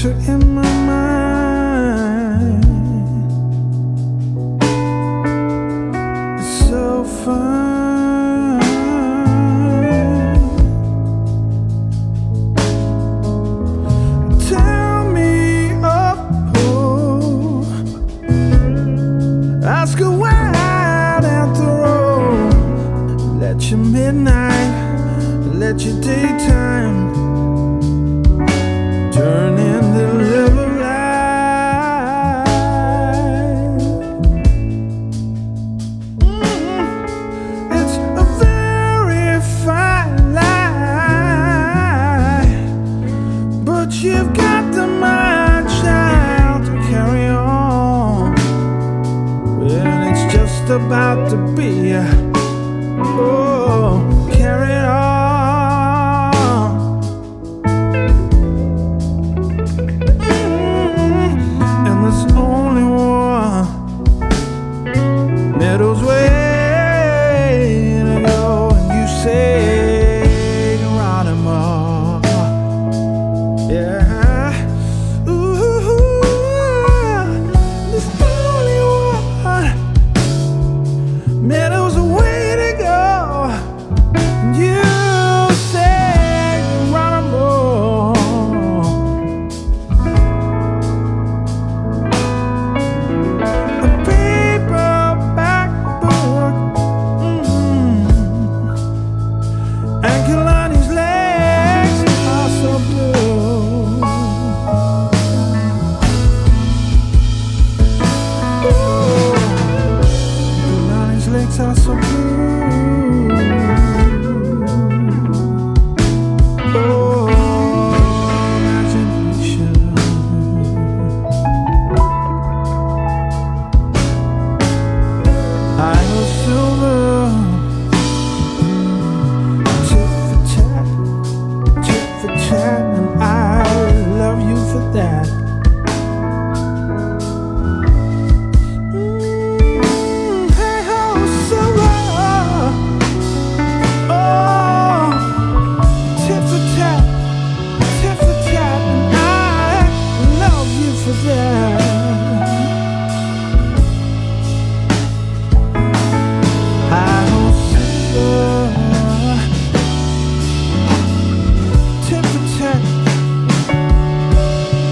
picture in my mind. It's so fun. Tell me of hope. Ask her why out the road. Let your midnight, let your daytime turn into live a life. It's a very fine line, but you've got the mind, child, to carry on when it's just about to be. Oh, carry on. Meadows way to go, and you say Geronimo, yeah. Ooh, there's only one. Meadows way to go, and you say Geronimo. Legs are so blue. Oh, imagination. I was silver, tit for tat, and I love you for that.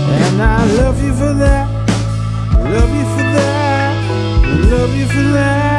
Love you for that, love you for that, love you for that.